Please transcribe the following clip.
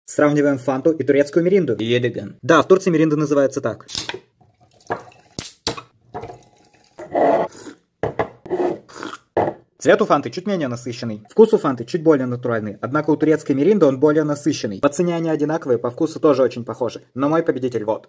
Сравниваем фанту и турецкую миринду. Едиган. Да, в Турции миринда называется так. Цвет у фанты чуть менее насыщенный. Вкус у фанты чуть более натуральный. Однако у турецкой миринды он более насыщенный. По цене они одинаковые, по вкусу тоже очень похожи. Но мой победитель вот.